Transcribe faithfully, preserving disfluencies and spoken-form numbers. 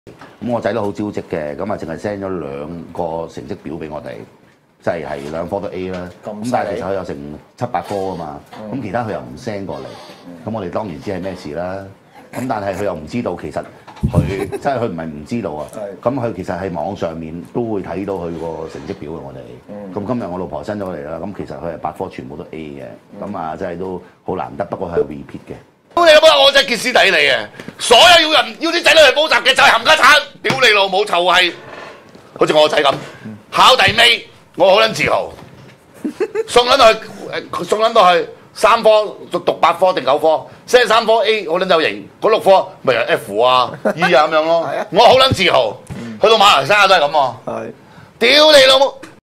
咁我仔都好招積嘅，咁啊淨係 send 咗兩個成績表俾我哋，即係係兩科都 A 啦。咁但係其實佢有成七八科啊嘛，咁、嗯、其他佢又唔 send 過嚟，咁、嗯、我哋當然知係咩事啦。咁但係佢又唔知道，其實佢即係佢唔係唔知道啊。咁佢其實喺網上面都會睇到佢個成績表嘅我哋。咁、嗯、今日我老婆 send 咗嚟啦，咁其實佢係八科全部都 A 嘅，咁、嗯、啊真係都好難得。不過係 repeat 嘅。 屌你老母！我真係歇斯底里嘅，所有要人要啲仔女去補習嘅就係冚家鏟，屌你老母就係，好似我個仔咁，考第尾我好撚自豪，送撚到去誒送撚到去三科讀讀八科定九科 ，send 三科 A 好撚有型，嗰六科咪係 F 啊 E 啊咁樣咯，我好撚自豪，去到馬來西亞都係咁喎，屌你老母！